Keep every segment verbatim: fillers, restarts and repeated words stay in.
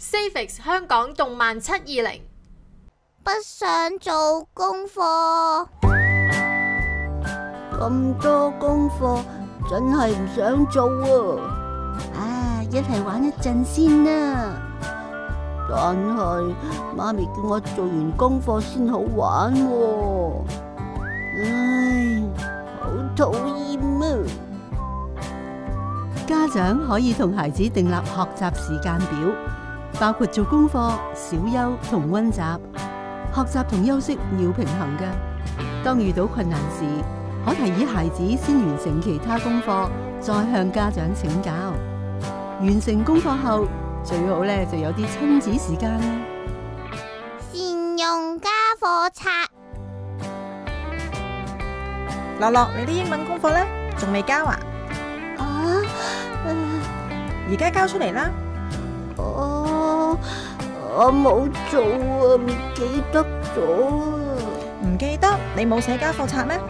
Savix 香港動漫七二零。 不想做功課，咁多功課真係唔想做啊！啊，一齊玩一陣先啦。但係媽咪叫我做完功課先好玩喎，唉，好討厭啊！ 家長可以同孩子訂立學習時間表，包括做功課、小休同溫習。學習同休息要平衡嘅。當遇到困難時，可提議孩子先完成其他功課，再向家長請教。完成功課後，最好咧就有啲親子時間啦。 善用家課冊。 樂樂，你啲英文功課呢？仲未交啊？ 啊？ 而家交出嚟啦。 我我冇做啊，唔記得咗啊。 唔記得？你冇寫家課冊咩？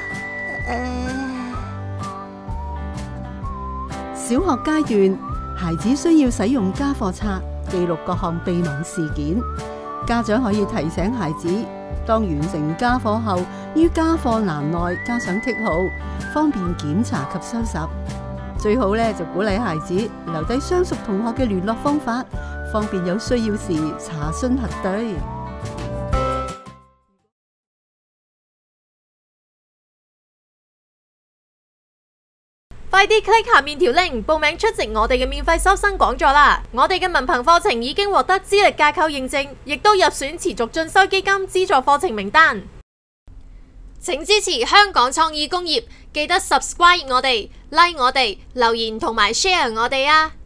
誒， 小學階段，孩子需要使用家課冊記錄各項備忘事件。家長可以提醒孩子，當完成家課後，於家課欄內加上剔號，方便檢查及收拾。最好咧就鼓勵孩子留低相熟同學嘅聯絡方法，方便有需要時查詢核對。 快啲 click 下面條 link 報名出席我哋嘅免費收生講座啦！我哋嘅文憑課程已經獲得資歷架構認證，亦都入選持續進修基金資助課程名單。請支持香港創意工業，記得 subscribe 我哋、like 我哋、留言同埋 share 我哋啊！